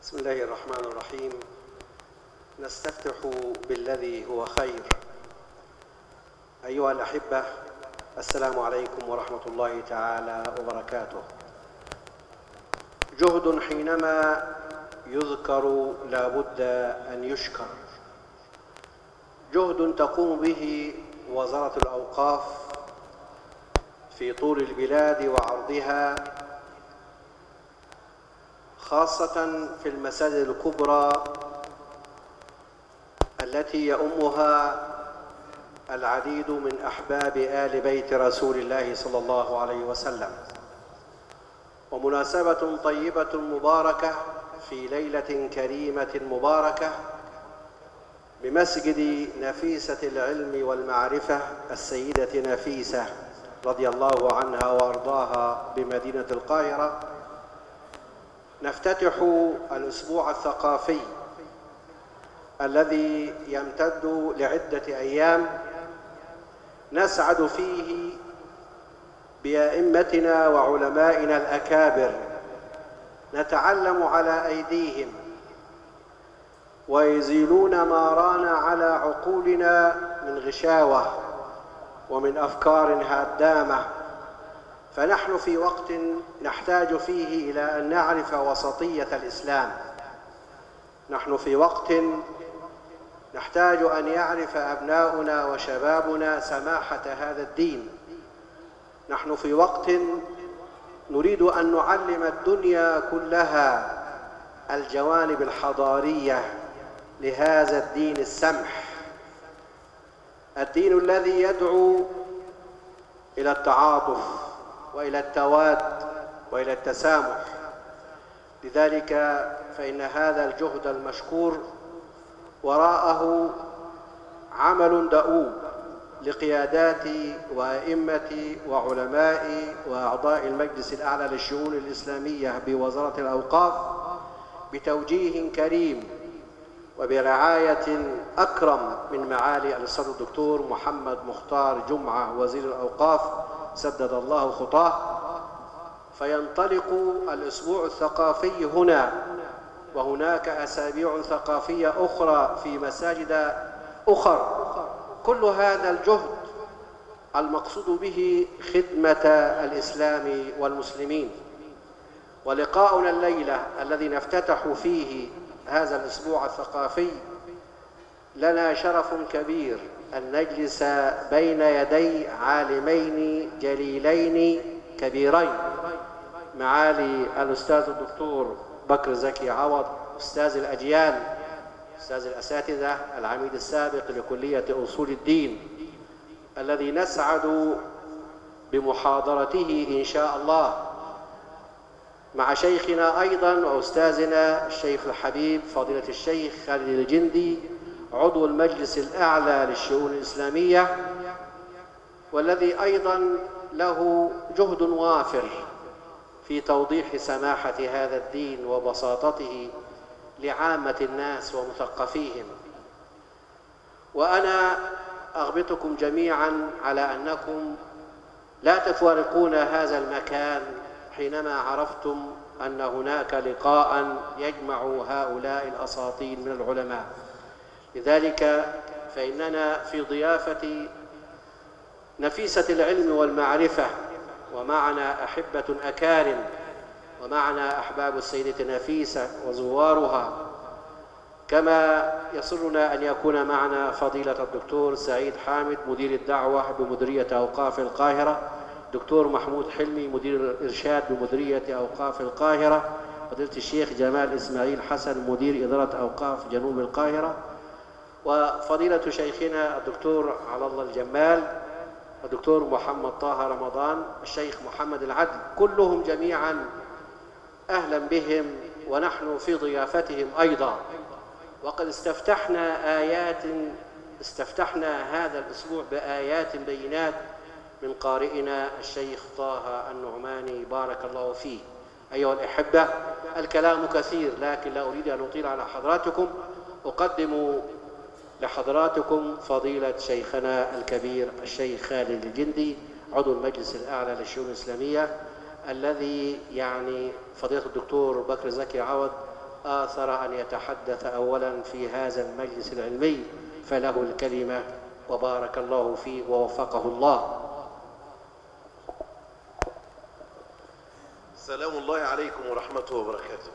بسم الله الرحمن الرحيم. نستفتح بالذي هو خير. أيها الأحبة، السلام عليكم ورحمة الله تعالى وبركاته. جهد حينما يذكر لا بد أن يشكر. جهد تقوم به وزارة الأوقاف في طول البلاد وعرضها، خاصة في المساجد الكبرى التي يؤمها العديد من أحباب آل بيت رسول الله صلى الله عليه وسلم. ومناسبة طيبة مباركة في ليلة كريمة مباركة بمسجد نفيسة العلم والمعرفة السيدة نفيسة رضي الله عنها وأرضاها بمدينة القاهرة، نفتتح الأسبوع الثقافي الذي يمتد لعدة أيام نسعد فيه بأئمتنا وعلمائنا الأكابر، نتعلم على أيديهم ويزيلون ما ران على عقولنا من غشاوة ومن أفكار هدامة. فنحن في وقت نحتاج فيه إلى أن نعرف وسطية الإسلام. نحن في وقت نحتاج أن يعرف أبناؤنا وشبابنا سماحة هذا الدين. نحن في وقت نريد أن نعلم الدنيا كلها الجوانب الحضارية لهذا الدين السمح، الدين الذي يدعو إلى التعاطف وإلى التواد وإلى التسامح. لذلك فإن هذا الجهد المشكور وراءه عمل دؤوب لقيادات وأئمة وعلماء وأعضاء المجلس الأعلى للشؤون الإسلامية بوزارة الأوقاف، بتوجيه كريم وبرعاية أكرم من معالي الأستاذ الدكتور محمد مختار جمعة وزير الأوقاف سدد الله خطاه. فينطلق الأسبوع الثقافي هنا، وهناك أسابيع ثقافية أخرى في مساجد أخرى. كل هذا الجهد المقصود به خدمة الإسلام والمسلمين. ولقاؤنا الليلة الذي نفتتح فيه هذا الأسبوع الثقافي لنا شرف كبير أن نجلس بين يدي عالمين جليلين كبيرين، معالي الأستاذ الدكتور بكر زكي عوض أستاذ الأجيال، أستاذ الأساتذة، العميد السابق لكلية أصول الدين، الذي نسعد بمحاضرته إن شاء الله، مع شيخنا أيضا وأستاذنا الشيخ الحبيب فضيلة الشيخ خالد الجندي عضو المجلس الأعلى للشؤون الإسلامية، والذي أيضا له جهد وافر في توضيح سماحة هذا الدين وبساطته لعامة الناس ومثقفيهم. وأنا أغبطكم جميعا على أنكم لا تفارقون هذا المكان حينما عرفتم أن هناك لقاء يجمع هؤلاء الأساطين من العلماء. لذلك فإننا في ضيافة نفيسة العلم والمعرفة، ومعنا أحبة أكارم، ومعنا أحباب السيدة نفيسة وزوارها، كما يسرنا أن يكون معنا فضيلة الدكتور سعيد حامد مدير الدعوة بمديرية أوقاف القاهرة، دكتور محمود حلمي مدير الإرشاد بمديرية أوقاف القاهرة، فضيلة الشيخ جمال إسماعيل حسن مدير إدارة أوقاف جنوب القاهرة، وفضيلة شيخنا الدكتور على الله الجمال، الدكتور محمد طه رمضان، الشيخ محمد العدل، كلهم جميعا أهلا بهم ونحن في ضيافتهم أيضا. وقد استفتحنا هذا الأسبوع بآيات بينات من قارئنا الشيخ طه النعماني بارك الله فيه. أيها الأحبة، الكلام كثير لكن لا أريد أن أطيل على حضراتكم. أقدم لحضراتكم فضيلة شيخنا الكبير الشيخ خالد الجندي عضو المجلس الأعلى للشؤون الإسلامية، الذي فضيلة الدكتور بكر زكي عوض آثر أن يتحدث أولا في هذا المجلس العلمي، فله الكلمة، وبارك الله فيه ووفقه الله. سلام الله عليكم ورحمته وبركاته.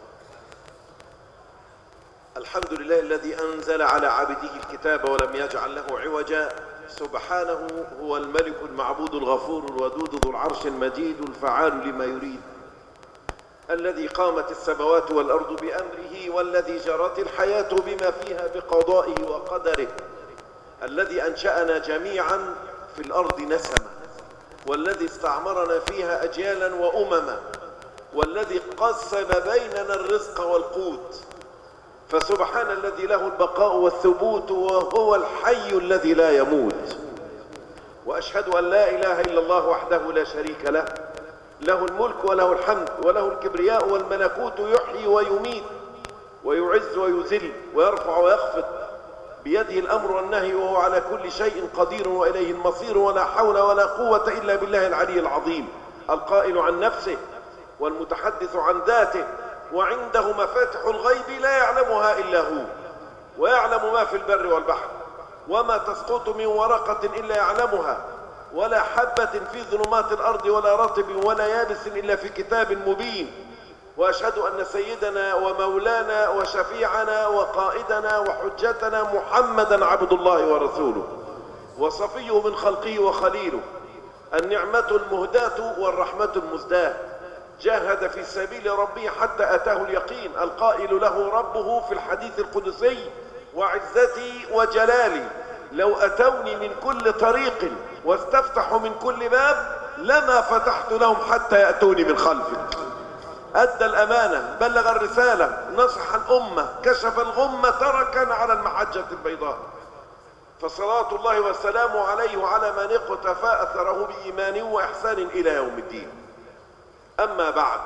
الحمد لله الذي أنزل على عبده الكتاب ولم يجعل له عوجا، سبحانه هو الملك المعبود الغفور الودود ذو العرش المجيد الفعال لما يريد، الذي قامت السماوات والأرض بأمره، والذي جرت الحياة بما فيها بقضائه وقدره، الذي أنشأنا جميعا في الأرض نسمة، والذي استعمرنا فيها أجيالا وأمما، والذي قسم بيننا الرزق والقوت، فسبحان الذي له البقاء والثبوت، وهو الحي الذي لا يموت. وأشهد أن لا إله إلا الله وحده لا شريك له، له الملك وله الحمد وله الكبرياء والملكوت، يحيي ويميت ويعز ويذل ويرفع ويخفض، بيده الأمر والنهي، وهو على كل شيء قدير وإليه المصير، ولا حول ولا قوة إلا بالله العلي العظيم، القائل عن نفسه والمتحدث عن ذاته، وعنده مفاتح الغيب لا يعلمها إلا هو، ويعلم ما في البر والبحر، وما تسقط من ورقة إلا يعلمها، ولا حبة في ظلمات الأرض ولا رطب ولا يابس إلا في كتاب مبين. وأشهد أن سيدنا ومولانا وشفيعنا وقائدنا وحجتنا محمدا عبد الله ورسوله، وصفيه من خلقه وخليله، النعمة المهداة والرحمة المزداة، جاهد في سبيل ربه حتى أتاه اليقين، القائل له ربه في الحديث القدسي: وعزتي وجلالي لو أتوني من كل طريق واستفتحوا من كل باب لما فتحت لهم حتى يأتوني من خلفك. أدى الأمانة، بلغ الرسالة، نصح الأمة، كشف الغمة، تركنا على المحجة البيضاء، فصلاة الله وسلامه عليه وعلى من اقتفى أثره بإيمان وإحسان إلى يوم الدين. أما بعد،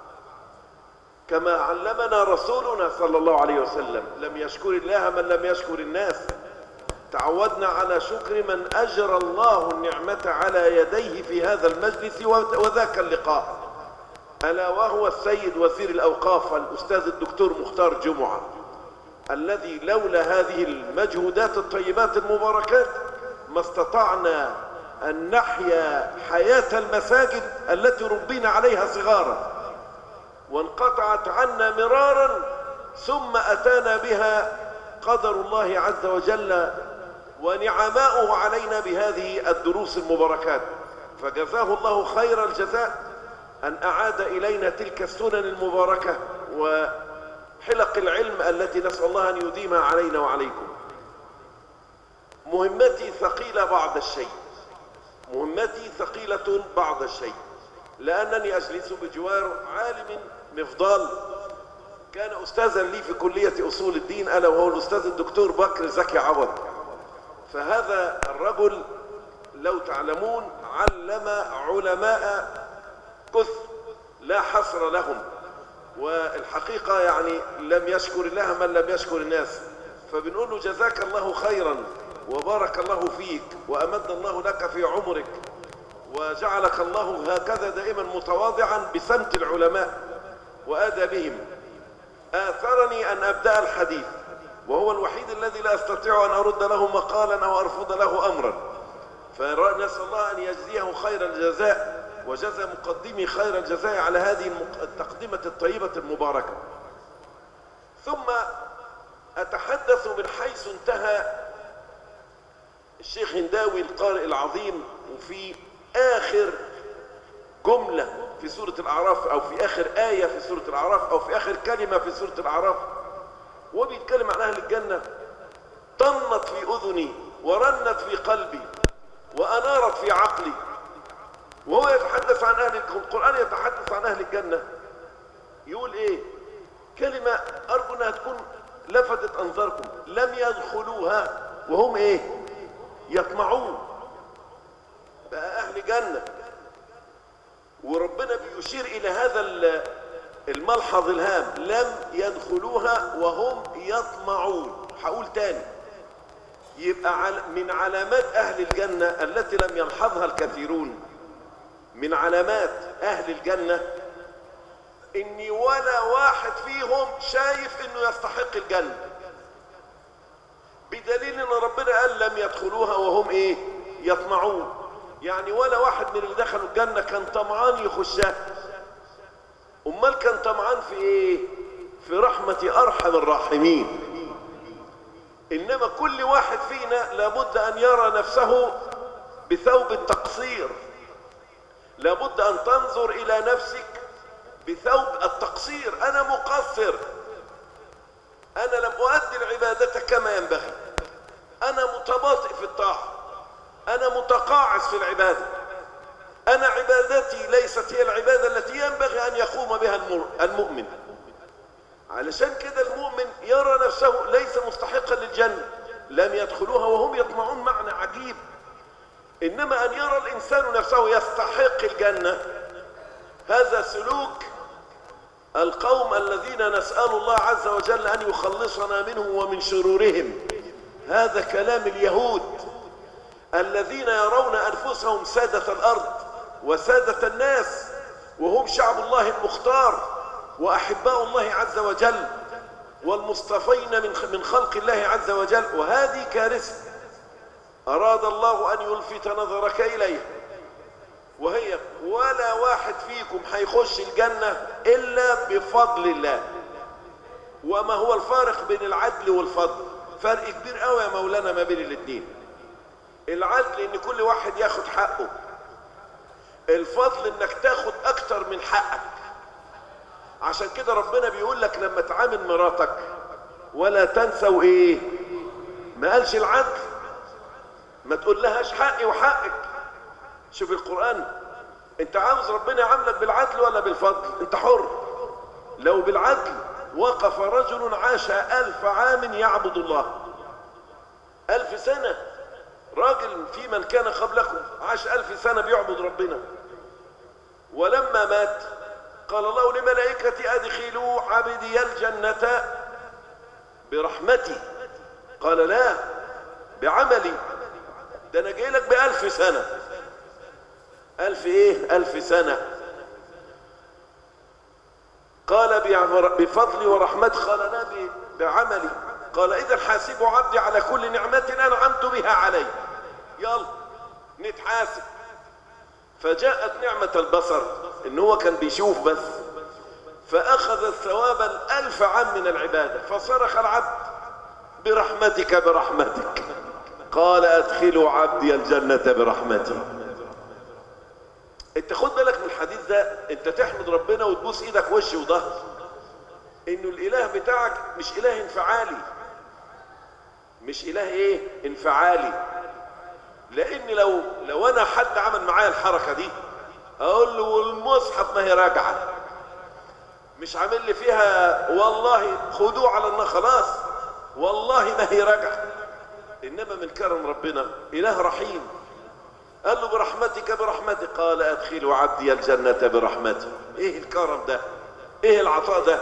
كما علمنا رسولنا صلى الله عليه وسلم: لم يشكر الله من لم يشكر الناس. تعودنا على شكر من أجرى الله النعمة على يديه في هذا المجلس وذاك اللقاء، ألا وهو السيد وزير الأوقاف الأستاذ الدكتور مختار جمعة، الذي لولا هذه المجهودات الطيبات المباركات ما استطعنا أن نحيا حياة المساجد التي ربينا عليها صغارا وانقطعت عنا مرارا، ثم أتانا بها قدر الله عز وجل ونعماؤه علينا بهذه الدروس المباركات، فجزاه الله خير الجزاء أن أعاد إلينا تلك السنن المباركة وحلق العلم التي نسأل الله أن يديمها علينا وعليكم. مهمتي ثقيلة بعض الشيء، مهمتي ثقيلة بعض الشيء، لأنني أجلس بجوار عالم مفضال كان أستاذا لي في كلية أصول الدين، ألا وهو الأستاذ الدكتور بكر زكي عوض. فهذا الرجل لو تعلمون علم علماء كثر لا حصر لهم، والحقيقة يعني لم يشكر الله من لم يشكر الناس، فبنقول له جزاك الله خيرا وبارك الله فيك وأمد الله لك في عمرك وجعلك الله هكذا دائما متواضعا بسمت العلماء وآدابهم. آثرني أن أبدأ الحديث، وهو الوحيد الذي لا أستطيع أن أرد له مقالا أو أرفض له أمرا، فنسأل الله أن يجزيه خير الجزاء وجزى مقدمي خير الجزاء على هذه التقدمة الطيبة المباركة. ثم أتحدث من حيث انتهى الشيخ هنداوي القارئ العظيم، وفي آخر جملة في سورة الأعراف، أو في آخر آية في سورة الأعراف، أو في آخر كلمة في سورة الأعراف، وبيتكلم عن أهل الجنة: طنت في أذني ورنت في قلبي وأنارت في عقلي. وهو يتحدث عن أهل القرآن، يتحدث عن أهل الجنة، يقول إيه؟ كلمة أرجو أنها تكون لفتت أنظاركم: لم يدخلوها وهم إيه؟ يطمعون. بقى أهل جنة، وربنا بيشير إلى هذا الملحظ الهام: لم يدخلوها وهم يطمعون. هقول تاني، يبقى من علامات أهل الجنة التي لم يلحظها الكثيرون، من علامات أهل الجنة إن ولا واحد فيهم شايف إنه يستحق الجنة، بدليل إن ربنا قال لم يدخلوها وهم إيه؟ يطمعون. يعني ولا واحد من اللي دخلوا الجنة كان طمعان يخشها. أمال كان طمعان في إيه؟ في رحمة أرحم الراحمين. إنما كل واحد فينا لابد أن يرى نفسه بثوب التقصير، لابد أن تنظر إلى نفسك بثوب التقصير. أنا مقصر، أنا لم أؤدي العبادة كما ينبغي، أنا متباطئ في الطاعة، أنا متقاعس في العبادة، أنا عبادتي ليست هي العبادة التي ينبغي أن يقوم بها المؤمن. علشان كده المؤمن يرى نفسه ليس مستحقا للجنة، لم يدخلوها وهم يطمعون، معنى عجيب. إنما أن يرى الإنسان نفسه يستحق الجنة، هذا سلوك القوم الذين نسأل الله عز وجل أن يخلصنا منهم ومن شرورهم. هذا كلام اليهود الذين يرون أنفسهم سادة الأرض وسادة الناس، وهم شعب الله المختار وأحباء الله عز وجل والمصطفين من خلق الله عز وجل. وهذه كارثة أراد الله أن يلفت نظرك إليها، وهي ولا واحد فيكم هيخش الجنة إلا بفضل الله. وما هو الفارق بين العدل والفضل؟ فرق كبير قوي يا مولانا ما بين الاثنين. العدل ان كل واحد ياخد حقه، الفضل انك تاخد اكتر من حقك. عشان كده ربنا بيقول لك لما تعامل مراتك ولا تنسوا ايه؟ ما قالش العدل، ما تقول لهاش حقي وحقك. شوف القرآن، انت عاوز ربنا يعاملك بالعدل ولا بالفضل؟ انت حر. لو بالعدل وقف رجل عاش 1000 عام يعبد الله، 1000 سنة. راجل في من كان قبلكم عاش 1000 سنة بيعبد ربنا، ولما مات قال الله لملائكتي أدخلوا عبدي الجنة برحمتي. قال لا، بعملي، ده أنا جاي لك ب1000 سنة. 1000 إيه؟ 1000 سنة. قال بفضلي ورحمتي، قال لا بعملي. قال إذا حاسبوا عبدي على كل نعمة أنعمت بها علي، يلا نتحاسب. فجاءت نعمة البصر، إن هو كان بيشوف بس، فأخذ الثواب 1000 عام من العبادة. فصرخ العبد برحمتك برحمتك، قال أدخلوا عبدي الجنة برحمتي. انت خد بالك من الحديث ده، انت تحمد ربنا وتبوس ايدك وش وظهر انه الاله بتاعك مش اله انفعالي، مش اله ايه؟ انفعالي. لان لو انا حد عمل معايا الحركه دي اقول له والمصحف ما هي راجعه، مش عامل لي فيها والله خدوه على النار، خلاص والله ما هي راجعه. انما من كرم ربنا اله رحيم، قال له برحمتك برحمتي، قال ادخلوا عبدي الجنة برحمتي. ايه الكرم ده؟ ايه العطاء ده؟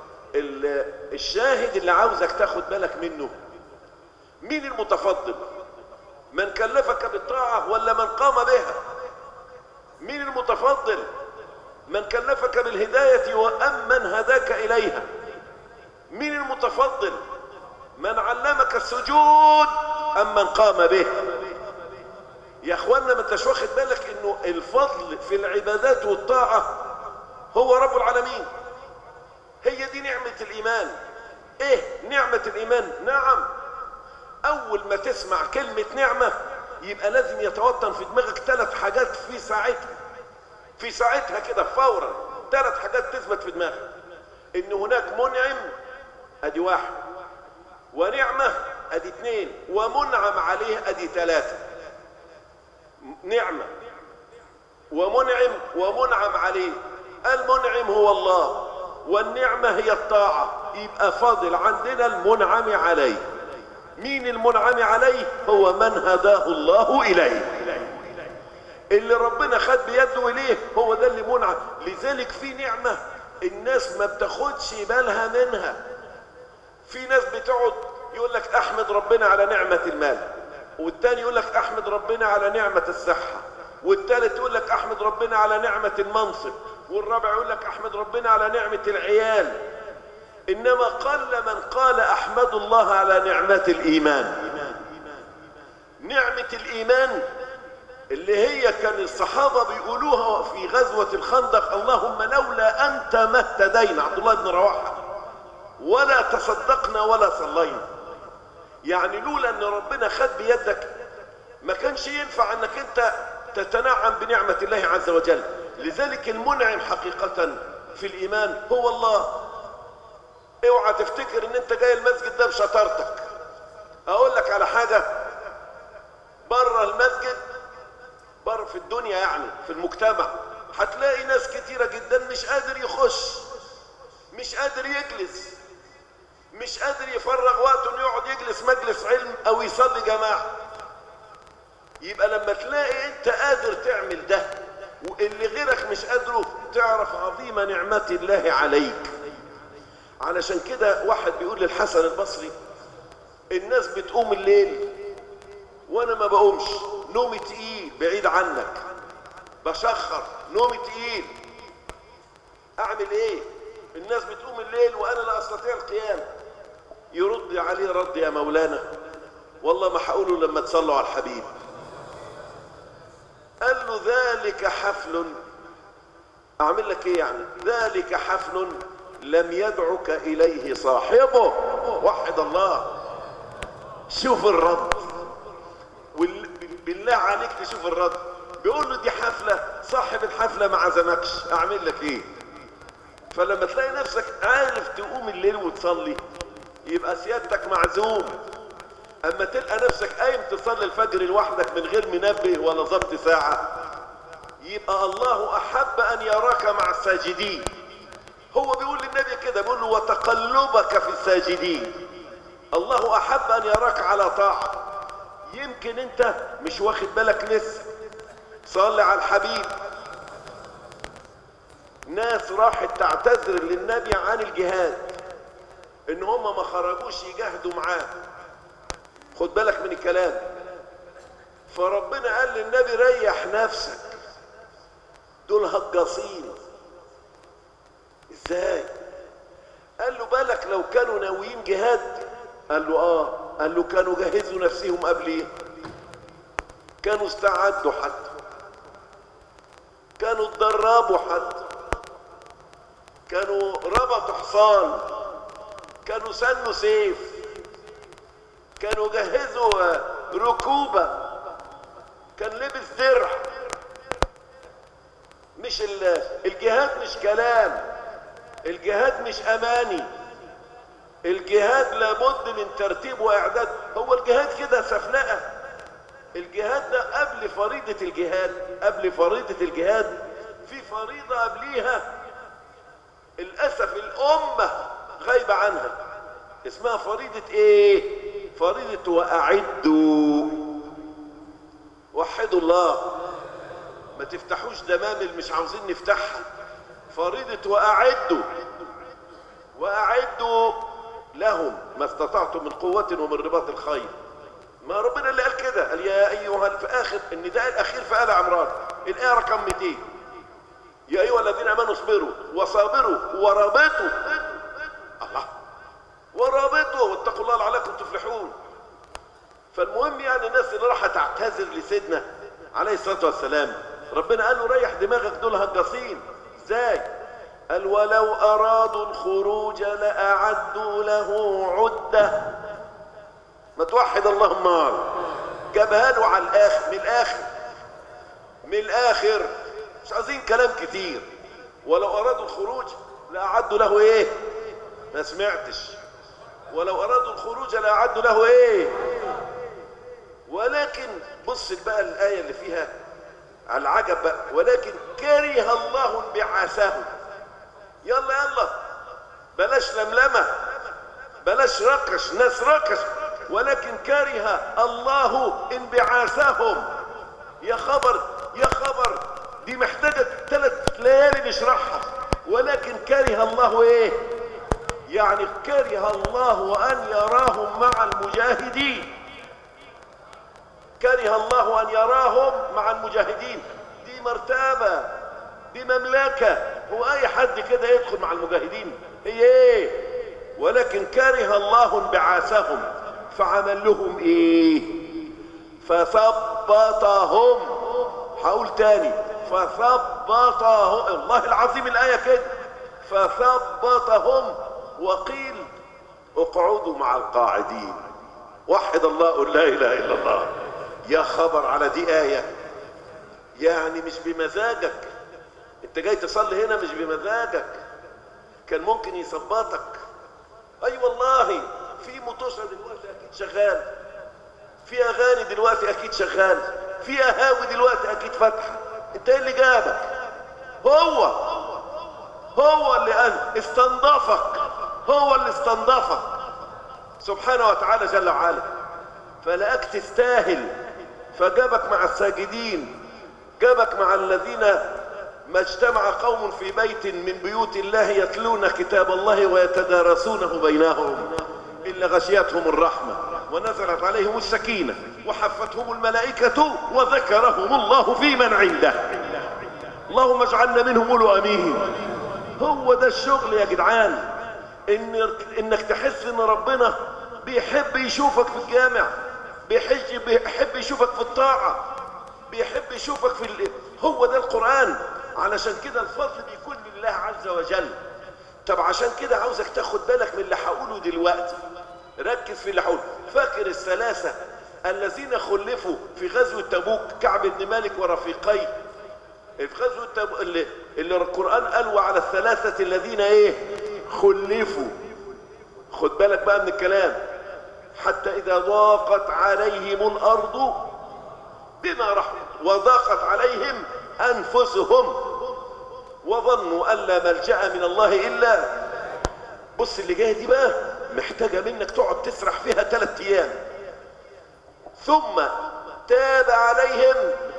الشاهد اللي عاوزك تاخد بالك منه، مين المتفضل؟ من كلفك بالطاعة ولا من قام بها؟ مين المتفضل؟ من كلفك بالهداية وأم من هداك إليها؟ مين المتفضل؟ من علمك السجود أم من قام به؟ يا اخوانا ما انتش واخد بالك انه الفضل في العبادات والطاعة هو رب العالمين. هي دي نعمة الايمان. ايه نعمة الايمان؟ نعم، اول ما تسمع كلمة نعمة يبقى لازم يتوطن في دماغك 3 حاجات في ساعتها كده فورا. 3 حاجات تثبت في دماغك، ان هناك منعم ادي 1، ونعمة ادي 2، ومنعم عليه ادي 3. نعمة ومنعم ومنعم عليه. المنعم هو الله والنعمة هي الطاعة، يبقى فاضل عندنا المنعم عليه. مين المنعم عليه؟ هو من هداه الله إليه، اللي ربنا خد بيده إليه، هو ده اللي منعم. لذلك في نعمة الناس ما بتاخدش بالها منها. في ناس بتقعد يقول لك احمد ربنا على نعمة المال، والتاني يقول لك احمد ربنا على نعمة الصحة، والتالت يقول لك احمد ربنا على نعمة المنصب، والرابع يقول لك احمد ربنا على نعمة العيال. انما قل من قال احمد الله على نعمة الايمان. نعمة الايمان اللي هي كان الصحابة بيقولوها في غزوة الخندق: اللهم لولا انت ما اهتدينا، عبد الله بن رواحة، ولا تصدقنا ولا صلينا. يعني لولا ان ربنا خد بيدك ما كانش ينفع انك انت تتنعم بنعمة الله عز وجل. لذلك المنعم حقيقة في الايمان هو الله. اوعى تفتكر ان انت جاي المسجد ده بشطارتك. اقول لك على حاجة، بره المسجد، بره في الدنيا يعني في المجتمع، هتلاقي ناس كتيرة جدا مش قادر يخش، مش قادر يجلس، مش قادر يفرغ وقته انه يقعد يجلس مجلس علم او يصلي جماعة. يبقى لما تلاقي انت قادر تعمل ده واللي غيرك مش قادره، تعرف عظيم نعمة الله عليك. علشان كده واحد بيقول للحسن البصري: الناس بتقوم الليل وانا ما بقومش، نومي تقيل بعيد عنك، بشخر، نومي تقيل، اعمل ايه؟ الناس بتقوم الليل وانا لا استطيع القيام. يرد عليه رد: يا مولانا والله ما هقوله لما تصلوا على الحبيب. قال له: ذلك حفل، اعمل لك ايه يعني؟ ذلك حفل لم يدعك اليه صاحبه. وحد الله. شوف الرد، بالله عليك تشوف الرد. بيقول له: دي حفلة صاحب الحفلة ما عزمكش، اعمل لك ايه؟ فلما تلاقي نفسك عارف تقوم الليل وتصلي يبقى سيادتك معزوم. اما تلقى نفسك قايم تصلي الفجر لوحدك من غير منبه ولا ضبط ساعة، يبقى الله احب ان يراك مع الساجدين. هو بيقول للنبي كده، بيقول له: وتقلبك في الساجدين. الله احب ان يراك على طاعة. يمكن انت مش واخد بالك لسه. صلي على الحبيب. ناس راحت تعتذر للنبي عن الجهاد ان هم ما خرجوش يجاهدوا معاه. خد بالك من الكلام. فربنا قال للنبي: ريح نفسك، دول هجاصين. ازاي؟ قال له: بالك لو كانوا ناويين جهاد؟ قال له: اه. قال له: كانوا جهزوا نفسهم قبل ايه؟ كانوا استعدوا حتى، كانوا اتدربوا حتى، كانوا ربطوا حصان، كانوا سنوا سيف، كانوا جهزوا ركوبة، كان لبس درع. مش الجهاد مش كلام، الجهاد مش اماني، الجهاد لابد من ترتيب واعداد. هو الجهاد كده سفلقة؟ الجهاد ده قبل فريضة الجهاد، قبل فريضة الجهاد في فريضة قبليها للأسف الأمة غايبة عنها، اسمها فريضة ايه؟ فريضة وأعدوا. وحدوا الله، ما تفتحوش دمامل مش عاوزين نفتحها. فريضة وأعدوا، وأعدوا لهم ما استطعتم من قوة ومن رباط الخيل. ما ربنا اللي قال كده، قال: يا أيها، في آخر النداء الأخير في آل عمران الآية رقم 200: يا أيها الذين آمنوا اصبروا وصابروا ورابطوا. الله، ورابطوا واتقوا الله لعلكم تفلحون. فالمهم يعني الناس اللي راح تعتذر لسيدنا عليه الصلاة والسلام، ربنا قال له: ريح دماغك، دول هجاصين. ازاي؟ قال: ولو أرادوا الخروج لأعدوا له عدة. ما توحد الله النار. جابها له على الآخر، من الآخر، من الآخر، مش عايزين كلام كتير. ولو أرادوا الخروج لأعدوا له إيه؟ ما سمعتش. ولو أرادوا الخروج لأعدوا له إيه؟ ولكن بص بقى الآية اللي فيها على العجب بقى: ولكن كره الله انبعاثهم. يلا يلا، بلاش لملمة، بلاش رقش، ناس رقش. ولكن كره الله انبعاثهم. يا خبر يا خبر، دي محتاجة 3 ليالي نشرحها. ولكن كره الله ايه؟ يعني كره الله ان يراهم مع المجاهدين. كره الله ان يراهم مع المجاهدين. دي مرتبة، دي مملكة، هو اي حد كده يدخل مع المجاهدين؟ هي ايه؟ ولكن كره الله انبعاثهم فعمل لهم ايه؟ فثبطهم. هقول تاني، فثبطهم، الله العظيم الآية كده، فثبطهم وقيل اقعدوا مع القاعدين. وحد الله، قل لا اله الا الله. يا خبر على دي آية، يعني مش بمزاجك، انت جاي تصلي هنا مش بمزاجك، كان ممكن يثبطك. اي والله، في مطوشة دلوقتي اكيد شغال، في اغاني دلوقتي اكيد شغال، في قهاوي دلوقتي اكيد فاتحه. انت ايه اللي جابك؟ هو اللي قال استنضفك، هو اللي استنضفك سبحانه وتعالى جل وعلا، فلقاك تستاهل فجابك مع الساجدين، جابك مع الذين ما اجتمع قوم في بيت من بيوت الله يتلون كتاب الله ويتدارسونه بينهم إلا غشيتهم الرحمة ونزلت عليهم السكينة وحفتهم الملائكة وذكرهم الله في من عنده. اللهم اجعلنا منهم، قولوا امين. هو ده الشغل يا جدعان، انك تحس ان ربنا بيحب يشوفك في الجامع، بيحب يشوفك في الطاعة، بيحب يشوفك هو ده القرآن. علشان كده الفضل بيكون لله عز وجل. طب عشان كده عاوزك تاخد بالك من اللي هقوله دلوقتي، ركز في اللي هقوله. فاكر الثلاثة الذين خلفوا في غزوة تبوك، كعب بن مالك ورفيقيه، في غزوة تبوك اللي القرآن قال وعلى الثلاثة الذين ايه؟ خلفوا. خد بالك بقى من الكلام. حتى إذا ضاقت عليهم الأرض بما رحمت وضاقت عليهم أنفسهم وظنوا أن لا ملجأ من الله إلا. بص اللي جايه دي بقى محتاجة منك تقعد تسرح فيها 3 أيام. ثم تاب عليهم،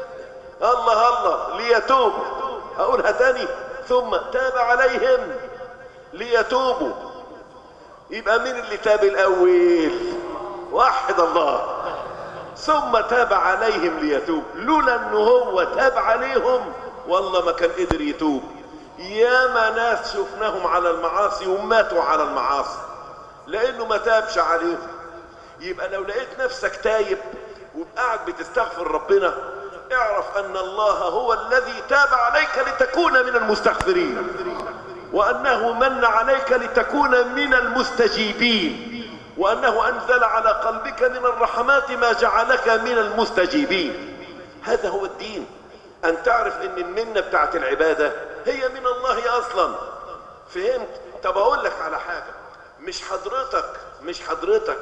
الله ليتوبوا. أقولها تاني، ثم تاب عليهم ليتوبوا. يبقى مين اللي تاب الأول؟ وحد الله. ثم تاب عليهم ليتوب. لولا انه هو تاب عليهم والله ما كان قدر يتوب. ياما ناس شفناهم على المعاصي وماتوا على المعاصي لانه ما تابش عليهم. يبقى لو لقيت نفسك تايب وقاعد بتستغفر ربنا، اعرف ان الله هو الذي تاب عليك لتكون من المستغفرين، وانه من عليك لتكون من المستجيبين، وأنه أنزل على قلبك من الرحمات ما جعلك من المستجيبين. هذا هو الدين، أن تعرف أن المنة بتاعت العبادة هي من الله أصلا. فهمت؟ طب أقول لك على حاجة، مش حضرتك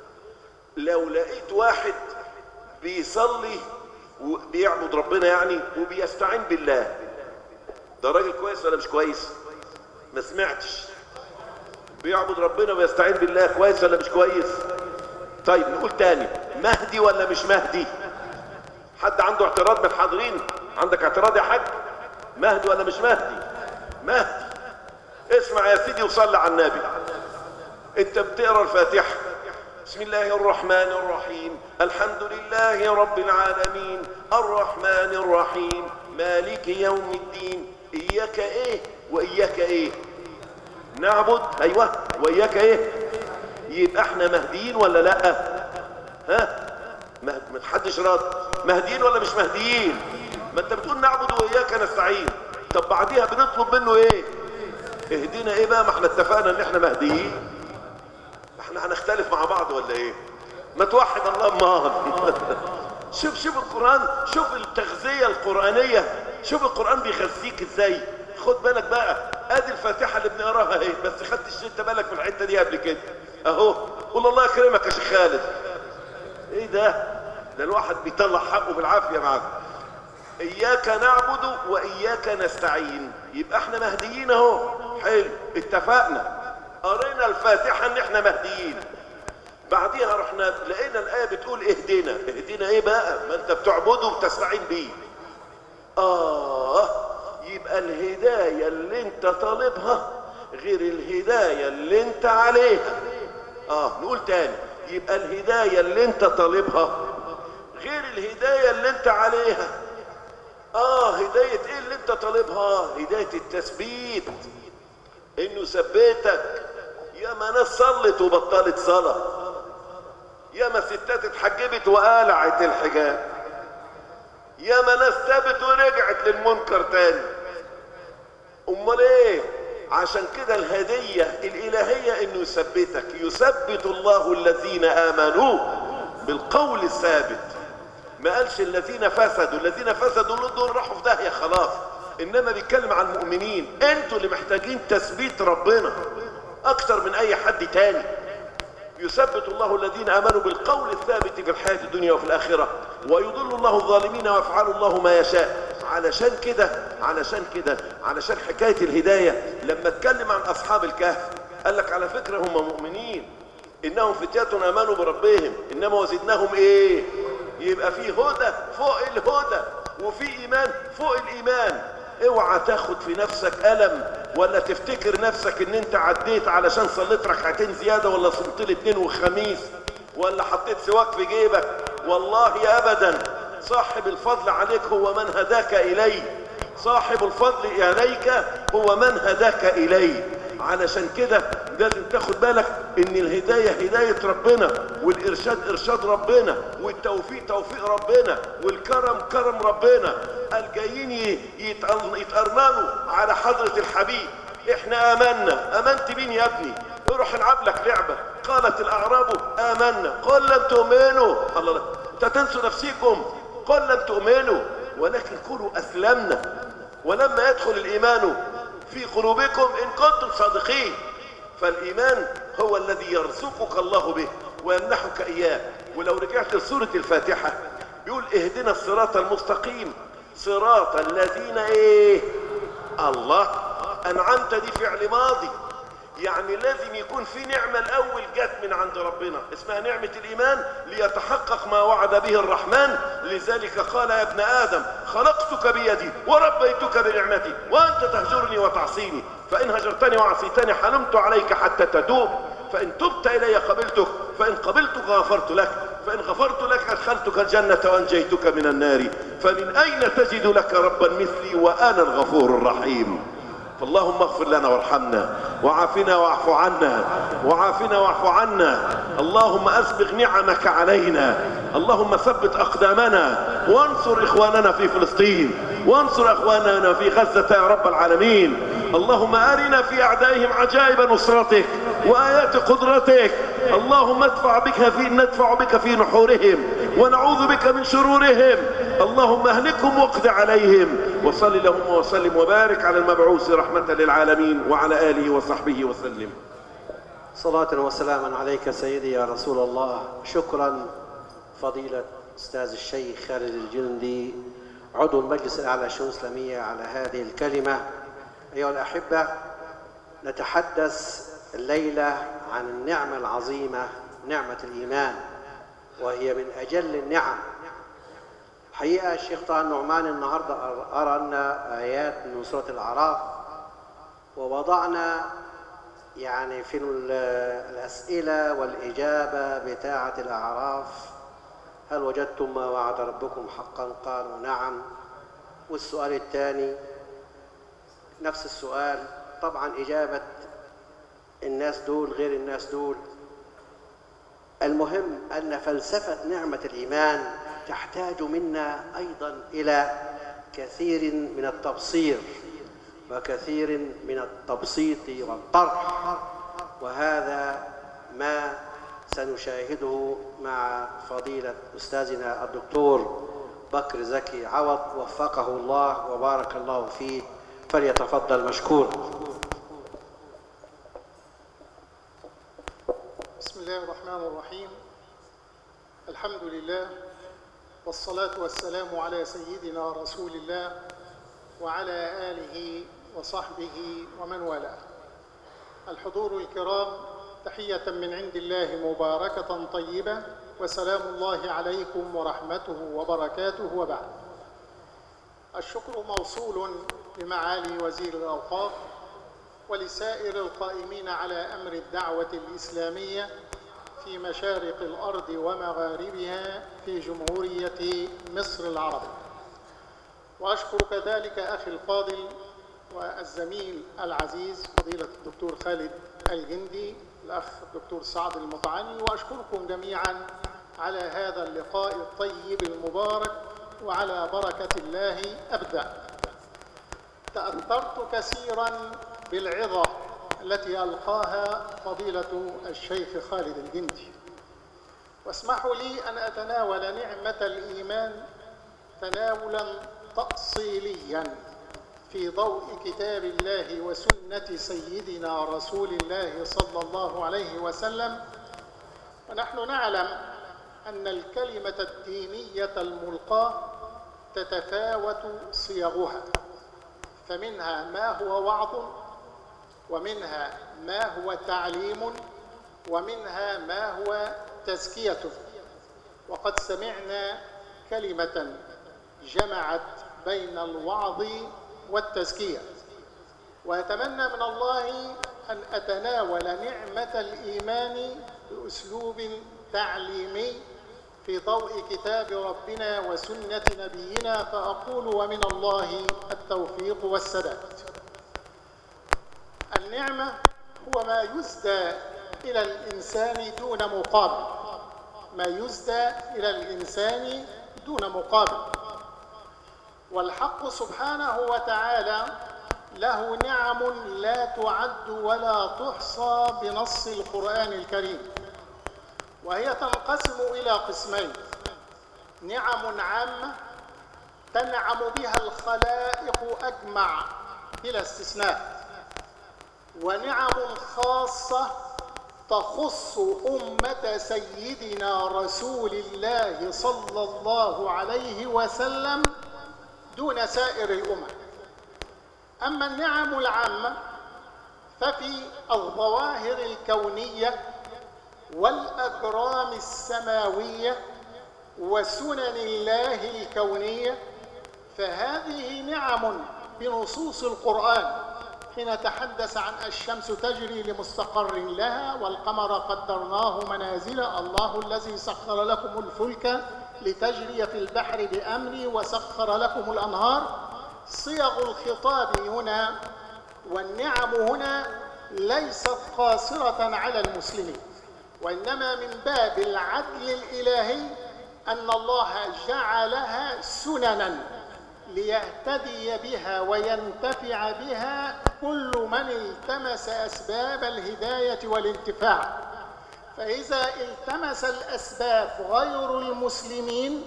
لو لقيت واحد بيصلي وبيعبد ربنا يعني وبيستعين بالله، ده راجل كويس ولا مش كويس؟ ما سمعتش. بيعبد ربنا ويستعين بالله، كويس ولا مش كويس؟ طيب نقول تاني، مهدي ولا مش مهدي؟ حد عنده اعتراض من الحاضرين؟ عندك اعتراض يا حاج؟ مهدي ولا مش مهدي؟ مهدي. اسمع يا سيدي وصلي على النبي. انت بتقرا الفاتحه، بسم الله الرحمن الرحيم، الحمد لله رب العالمين، الرحمن الرحيم، مالك يوم الدين، اياك ايه واياك ايه؟ نعبد. ايوه، واياك ايه؟ يبقى احنا مهديين ولا لا؟ ها؟ ما حدش رد. مهديين ولا مش مهديين؟ ما انت بتقول نعبد واياك نستعين، طب بعديها بنطلب منه ايه؟ اهدينا ايه بقى؟ ما احنا اتفقنا ان احنا مهديين. احنا هنختلف مع بعض ولا ايه؟ ما توحد الله امال. شوف القرآن، شوف التغذية القرآنية، شوف القرآن بيغذيك ازاي. خد بالك بقى، ادي الفاتحة اللي بنقراها اهي، بس خدتش انت بالك من الحتة دي قبل كده اهو. قول الله يكرمك يا شيخ خالد. ايه ده الواحد بيطلع حقه بالعافية معاك. اياك نعبد واياك نستعين، يبقى احنا مهديين اهو. حلو، اتفقنا، قرينا الفاتحة ان احنا مهديين. بعديها رحنا لقينا الآية بتقول اهدنا. اهدنا ايه بقى؟ ما انت بتعبده وبتستعين بيه. يبقى الهداية اللي انت طالبها غير الهداية اللي انت عليها. نقول تاني، يبقى الهداية اللي انت طالبها غير الهداية اللي انت عليها. هداية ايه اللي انت طالبها؟ هداية التثبيت، انه يثبتك. يا ما ناس صلت وبطلت صلاة، يا ما ستات اتحجبت وقلعت الحجاب، يا ما ناس تابت ورجعت للمنكر تاني. امال ايه؟ عشان كده الهدية الالهية انه يثبتك. يثبت الله الذين امنوا بالقول الثابت. ما قالش الذين فسدوا، الذين فسدوا دول راحوا في داهية خلاص، انما بيتكلم عن المؤمنين. انتوا اللي محتاجين تثبيت ربنا اكتر من اي حد تاني. يثبت الله الذين امنوا بالقول الثابت في الحياة الدنيا وفي الاخرة، ويضل الله الظالمين ويفعل الله ما يشاء. علشان حكاية الهداية لما اتكلم عن اصحاب الكهف قال لك على فكرة هم مؤمنين، انهم فتية امنوا بربهم انما وزدناهم ايه؟ يبقى في هدى فوق الهدى وفي ايمان فوق الايمان. اوعى تاخد في نفسك ألم ولا تفتكر نفسك ان انت عديت علشان صليت ركعتين زيادة ولا صمت الاثنين والخميس ولا حطيت سواك في جيبك. والله ابدا. صاحب الفضل عليك هو من هداك اليه، صاحب الفضل عليك هو من هداك اليه. علشان كده لازم تاخد بالك ان الهداية هداية ربنا، والارشاد ارشاد ربنا، والتوفيق توفيق ربنا، والكرم كرم ربنا. الجايين يتقرنانوا على حضرة الحبيب. احنا امنا. امنت مين يا ابني؟ اروح العب لك لعبة. قالت الاعراب امنا قل لم تؤمنوا. الله، انت تنسوا نفسكم. قل لم تؤمنوا ولكن قولوا اسلمنا ولما يدخل الايمان في قلوبكم إن كنتم صادقين. فالإيمان هو الذي يرزقك الله به ويمنحك إياه. ولو رجعت لسورة الفاتحة بيقول اهدنا الصراط المستقيم صراط الذين ايه؟ الله. أنعمت دي فعل ماضي، يعني لازم يكون في نعمة الأول جت من عند ربنا اسمها نعمة الإيمان ليتحقق ما وعد به الرحمن. لذلك قال يا ابن آدم خلقتك بيدي وربيتك بنعمتي وأنت تهجرني وتعصيني، فإن هجرتني وعصيتني حلمت عليك حتى تتوب، فإن تبت إلي قبلتك، فإن قبلتك غفرت لك، فإن غفرت لك أدخلتك الجنة وأنجيتك من النار، فمن أين تجد لك ربا مثلي وأنا الغفور الرحيم. فاللهم اغفر لنا وارحمنا وعافنا واعف عنا، وعافنا واعف عنا. اللهم اسبغ نعمك علينا. اللهم ثبت اقدامنا وانصر اخواننا في فلسطين وانصر اخواننا في غزة يا رب العالمين. اللهم ارنا في اعدائهم عجائب نصرتك وايات قدرتك. اللهم ندفع بك في نحورهم ونعوذ بك من شرورهم. اللهم اهلكهم واقض عليهم. وصل اللهم وسلم وبارك على المبعوث رحمة للعالمين وعلى آله وصحبه وسلم. صلاة وسلاما عليك سيدي يا رسول الله. شكرا فضيلة أستاذ الشيخ خالد الجندي عضو المجلس الأعلى للشؤون الإسلامية على هذه الكلمة. أيها الأحبة، نتحدث الليلة عن النعمة العظيمة نعمة الإيمان، وهي من أجل النعم. حقيقة الشيخ طه النعمان النهاردة أرى لنا آيات من سورة الأعراف، ووضعنا يعني في الأسئلة والإجابة بتاعة الأعراف هل وجدتم ما وعد ربكم حقا؟ قالوا نعم. والسؤال الثاني نفس السؤال، طبعا إجابة الناس دول غير الناس دول. المهم أن فلسفة نعمة الإيمان تحتاج منا أيضا إلى كثير من التبصير وكثير من التبسيط والطرح، وهذا ما سنشاهده مع فضيلة أستاذنا الدكتور بكر زكي عوض وفقه الله وبارك الله فيه، فليتفضل مشكور. بسم الله الرحمن الرحيم. الحمد لله والصلاة والسلام على سيدنا رسول الله وعلى آله وصحبه ومن والاه. الحضور الكرام، تحية من عند الله مباركة طيبة، وسلام الله عليكم ورحمته وبركاته، وبعد. الشكر موصول لمعالي وزير الأوقاف ولسائر القائمين على أمر الدعوة الإسلامية في مشارق الأرض ومغاربها في جمهورية مصر العربية، وأشكر كذلك أخي الفاضل والزميل العزيز فضيلة الدكتور خالد الجندي، الأخ الدكتور سعد المطعني، وأشكركم جميعا على هذا اللقاء الطيب المبارك، وعلى بركة الله أبدأ. تأثرت كثيرا بالعظة التي ألقاها فضيلة الشيخ خالد الجندي، واسمحوا لي أن أتناول نعمة الإيمان تناولا تأصيليا في ضوء كتاب الله وسنة سيدنا رسول الله صلى الله عليه وسلم. ونحن نعلم أن الكلمة الدينية الملقاة تتفاوت صيغها، فمنها ما هو وعظ، ومنها ما هو تعليم، ومنها ما هو تزكية. وقد سمعنا كلمة جمعت بين الوعظ والتزكية، وأتمنى من الله أن أتناول نعمة الإيمان بأسلوب تعليمي في ضوء كتاب ربنا وسنة نبينا، فأقول ومن الله التوفيق والسداد. النعمة هو ما يسدى إلى الإنسان دون مقابل، ما يسدى إلى الإنسان دون مقابل. والحق سبحانه وتعالى له نعم لا تعد ولا تحصى بنص القرآن الكريم، وهي تنقسم إلى قسمين: نعم عامة تنعم بها الخلائق أجمع بلا استثناء، ونعم خاصة تخص أمة سيدنا رسول الله صلى الله عليه وسلم دون سائر الأمم. أما النعم العامة ففي الظواهر الكونية والأجرام السماوية وسنن الله الكونية، فهذه نعم بنصوص القرآن حين تحدث عن الشمس تجري لمستقر لها والقمر قدرناه منازل، الله الذي سخر لكم الفلك لتجري في البحر بأمري وسخر لكم الأنهار. صيغ الخطاب هنا والنعم هنا ليست قاصرة على المسلمين، وإنما من باب العدل الإلهي أن الله جعلها سننا ليهتدي بها وينتفع بها كل من التمس أسباب الهداية والانتفاع. فإذا التمس الأسباب غير المسلمين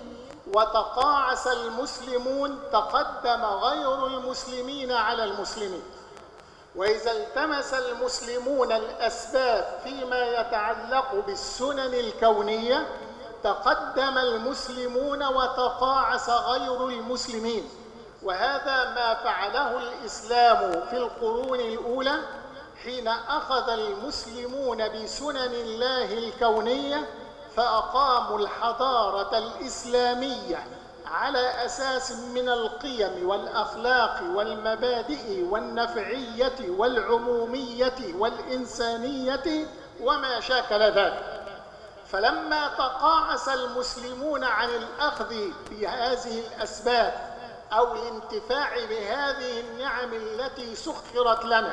وتقاعس المسلمون تقدم غير المسلمين على المسلمين، وإذا التمس المسلمون الأسباب فيما يتعلق بالسنن الكونية تقدم المسلمون وتقاعس غير المسلمين. وهذا ما فعله الإسلام في القرون الأولى حين أخذ المسلمون بسنن الله الكونية فأقاموا الحضارة الإسلامية على أساس من القيم والأخلاق والمبادئ والنفعية والعمومية والإنسانية وما شاكل ذلك. فلما تقاعس المسلمون عن الأخذ بهذه الأسباب أو الانتفاع بهذه النعم التي سخرت لنا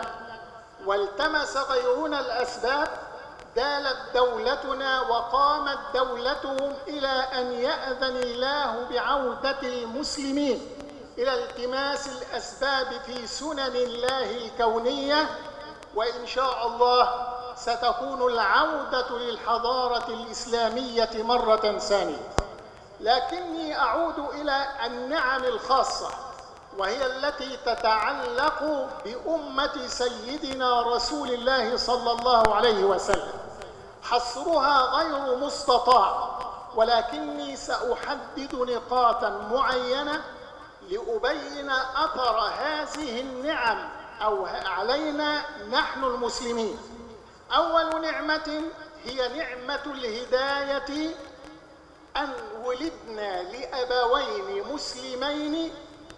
والتمس غيرنا الأسباب، دالت دولتنا وقامت دولتهم إلى أن يأذن الله بعودة المسلمين إلى التماس الأسباب في سنن الله الكونية، وإن شاء الله ستكون العودة للحضارة الإسلامية مرة ثانية. لكني أعود إلى النعم الخاصة، وهي التي تتعلق بأمة سيدنا رسول الله صلى الله عليه وسلم. حصرها غير مستطاع، ولكني سأحدد نقاطا معينة لأبين أثر هذه النعم أو علينا نحن المسلمين. أول نعمة هي نعمة الهداية، أن ولدنا لأبوين مسلمين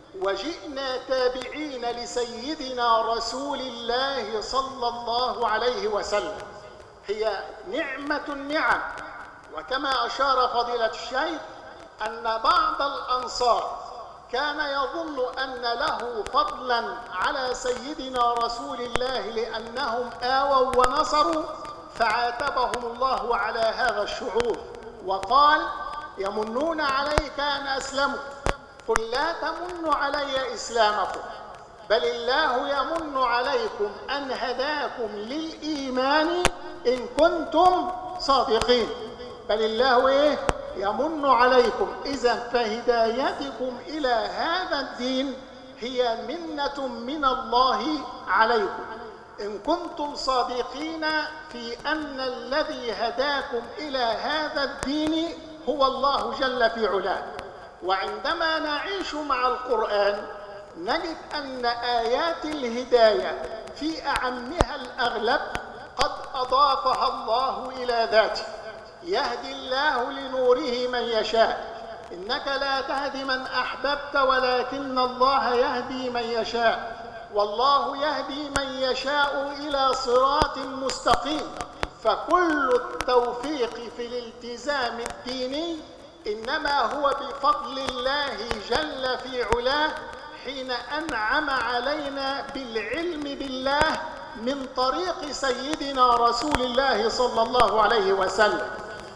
وجئنا تابعين لسيدنا رسول الله صلى الله عليه وسلم. هي نعمة النعم. وكما أشار فضيلة الشيخ أن بعض الأنصار كان يظن أن له فضلا على سيدنا رسول الله لأنهم آووا ونصروا، فعاتبهم الله على هذا الشعور وقال: يمنون عليك أن أسلموا، قل لا تمنوا علي إسلامكم، بل الله يمن عليكم أن هداكم للإيمان إن كنتم صادقين. بل الله يمن عليكم. إذن فهدايتكم إلى هذا الدين هي منة من الله عليكم إن كنتم صادقين في أن الذي هداكم إلى هذا الدين هو الله جل في علاه. وعندما نعيش مع القرآن نجد أن آيات الهداية في أعمها الأغلب قد أضافها الله إلى ذاته. يهدي الله لنوره من يشاء، إنك لا تهدي من أحببت ولكن الله يهدي من يشاء، والله يهدي من يشاء إلى صراط مستقيم. فكل التوفيق في الالتزام الديني إنما هو بفضل الله جل في علاه، حين أنعم علينا بالعلم بالله من طريق سيدنا رسول الله صلى الله عليه وسلم.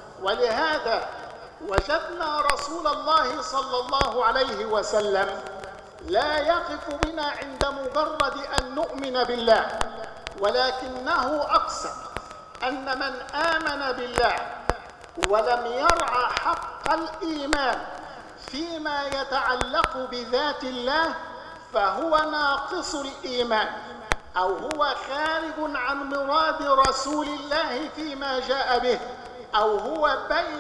ولهذا وجدنا رسول الله صلى الله عليه وسلم لا يقف بنا عند مجرد أن نؤمن بالله، ولكنه أقسم أن من آمن بالله ولم يرعى حق الإيمان فيما يتعلق بذات الله فهو ناقص الإيمان، أو هو خارج عن مراد رسول الله فيما جاء به، أو هو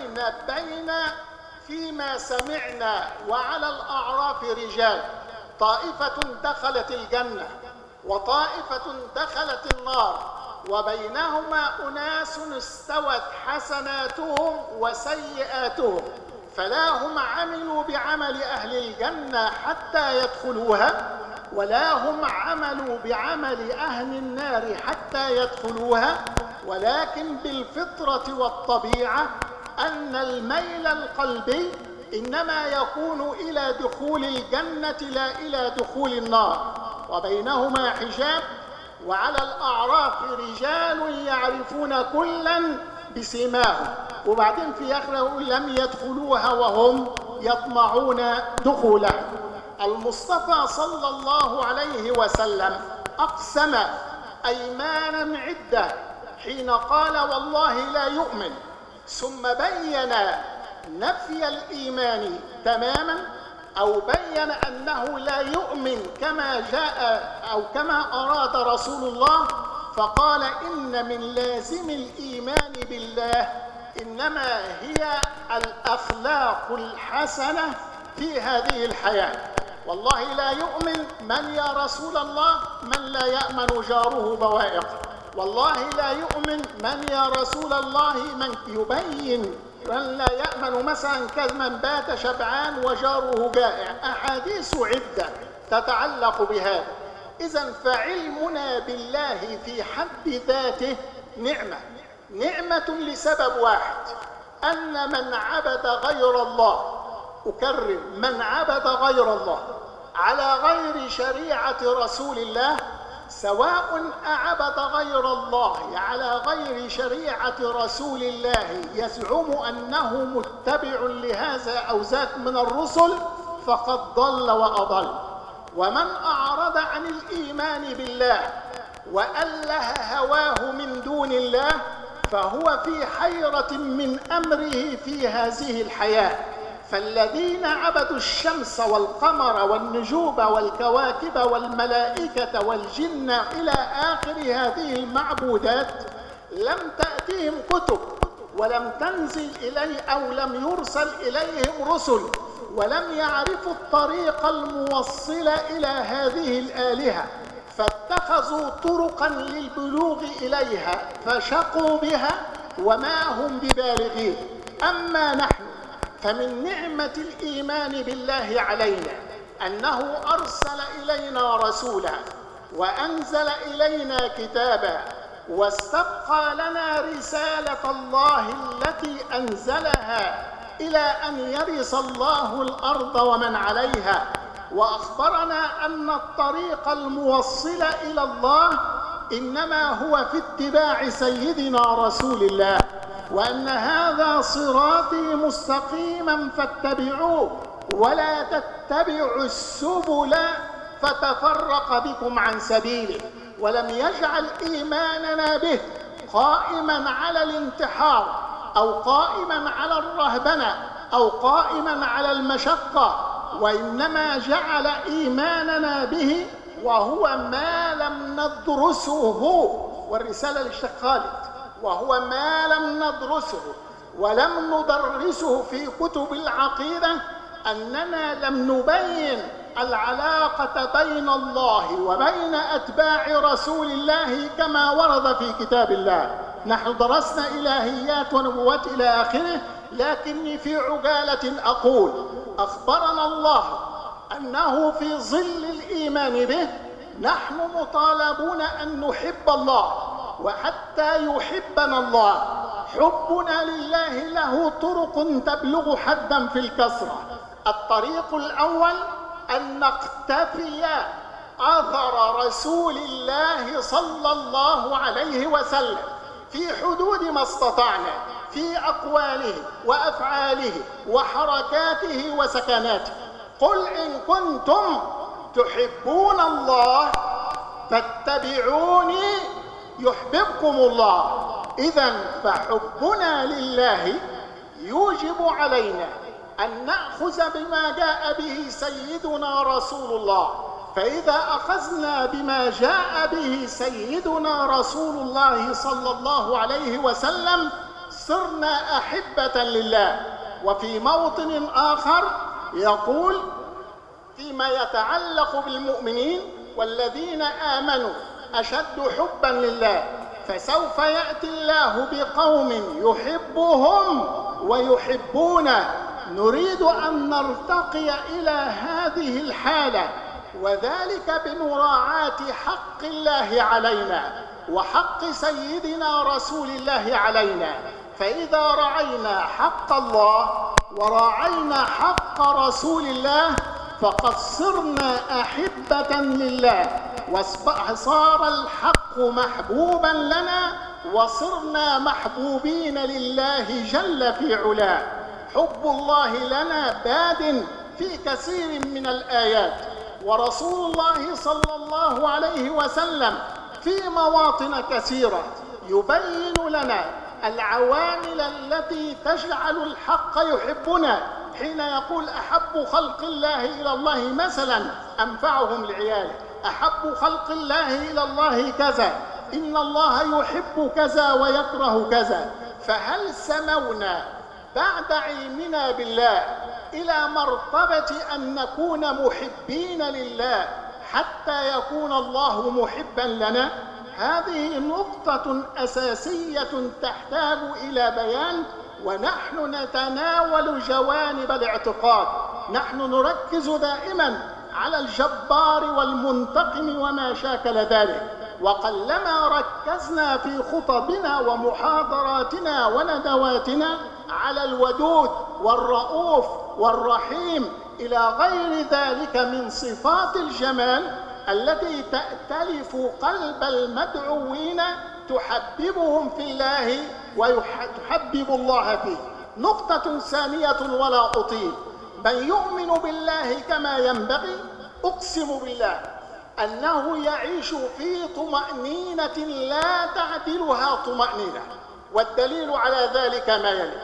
بين فيما سمعنا. وعلى الأعراف رجال طائفة دخلت الجنة وطائفة دخلت النار، وبينهما أناس استوت حسناتهم وسيئاتهم، فلا هم عملوا بعمل أهل الجنة حتى يدخلوها، ولا هم عملوا بعمل أهل النار حتى يدخلوها، ولكن بالفطرة والطبيعة أن الميل القلبي إنما يكون إلى دخول الجنة لا إلى دخول النار، وبينهما حجاب. وعلى الأعراف رجال يعرفون كلا بسيماهم، وبعدين في آخره يقول: لم يدخلوها وهم يطمعون دخولها. المصطفى صلى الله عليه وسلم أقسم أيمانا عدة حين قال: والله لا يؤمن، ثم بين نفي الإيمان تماما، أو بين أنه لا يؤمن كما جاء أو كما أراد رسول الله، فقال: إن من لازم الإيمان بالله إنما هي الأخلاق الحسنة في هذه الحياة. والله لا يؤمن من يا رسول الله من لا يأمن جاره بوائق، والله لا يؤمن من يا رسول الله من يبين من لا يأمن مثلا كمن بات شبعان وجاره جائع. أحاديث عدة تتعلق بهذا. إذن فعلمنا بالله في حد ذاته نعمة لسبب واحد: أن من عبد غير الله، أكرر، من عبد غير الله على غير شريعة رسول الله، سواء أعبد غير الله على غير شريعة رسول الله يزعم أنه متبع لهذا أو ذاك من الرسل، فقد ضل وأضل. ومن أعرض عن الإيمان بالله وأله هواه من دون الله فهو في حيرة من أمره في هذه الحياة. فالذين عبدوا الشمس والقمر والنجوم والكواكب والملائكة والجن إلى آخر هذه المعبودات لم تأتيهم كتب، ولم تنزل إليه أو لم يرسل إليهم رسل، ولم يعرفوا الطريق الموصل إلى هذه الآلهة، فاتخذوا طرقا للبلوغ إليها فشقوا بها وما هم ببالغين. أما نحن فمن نعمة الإيمان بالله علينا أنه أرسل إلينا رسولا وأنزل إلينا كتابا واستبقى لنا رسالة الله التي أنزلها إلى أن يرث الله الأرض ومن عليها، وأخبرنا أن الطريق الموصل إلى الله إنما هو في اتباع سيدنا رسول الله، وأن هذا صراطي مستقيما فاتبعوه ولا تتبعوا السبل فتفرق بكم عن سبيله. ولم يجعل إيماننا به قائما على الانتحار أو قائما على الرهبنة أو قائما على المشقة، وإنما جعل إيماننا به وهو ما لم ندرسه، والرسالة للشيخ خالد، وهو ما لم ندرسه ولم ندرسه في كتب العقيدة، أننا لم نبين العلاقة بين الله وبين أتباع رسول الله كما ورد في كتاب الله. نحن درسنا إلهيات ونبوات إلى آخره، لكني في عجالة أقول أخبرنا الله أنه في ظل الإيمان به نحن مطالبون أن نحب الله، وحتى يحبنا الله حبنا لله له طرق تبلغ حدا في الكثرة. الطريق الأول أن نقتفي أثر رسول الله صلى الله عليه وسلم في حدود ما استطعنا في أقواله وأفعاله وحركاته وسكناته. قل إن كنتم تحبون الله فاتبعوني يحببكم الله. إذن فحبنا لله يوجب علينا أن نأخذ بما جاء به سيدنا رسول الله، فإذا أخذنا بما جاء به سيدنا رسول الله صلى الله عليه وسلم صرنا أحبة لله. وفي موطن آخر يقول فيما يتعلق بالمؤمنين والذين آمنوا أشد حبا لله، فسوف يأتي الله بقوم يحبهم ويحبونه. نريد أن نرتقي إلى هذه الحالة، وذلك بمراعاة حق الله علينا وحق سيدنا رسول الله علينا. فإذا رعينا حق الله وراعينا حق رسول الله فقد صرنا أحبة لله، وصار الحق محبوبا لنا وصرنا محبوبين لله جل في علاه. حب الله لنا باد في كثير من الآيات، ورسول الله صلى الله عليه وسلم في مواطن كثيرة يبين لنا العوامل التي تجعل الحق يحبنا، حين يقول أحب خلق الله إلى الله مثلا أنفعهم لعياله، أحب خلق الله إلى الله كذا، إن الله يحب كذا ويكره كذا. فهل سمونا بعد علمنا بالله إلى مرتبة أن نكون محبين لله حتى يكون الله محبا لنا؟ هذه نقطة أساسية تحتاج إلى بيان، ونحن نتناول جوانب الاعتقاد. نحن نركز دائما على الجبار والمنتقم وما شاكل ذلك، وقلما ركزنا في خطبنا ومحاضراتنا وندواتنا على الودود والرؤوف والرحيم إلى غير ذلك من صفات الجمال التي تأتلف قلب المدعوين، تحببهم في الله وتحبب الله فيه. نقطة ثانية ولا أطيل: من يؤمن بالله كما ينبغي أقسم بالله أنه يعيش في طمأنينة لا تعدلها طمأنينة. والدليل على ذلك ما يلي: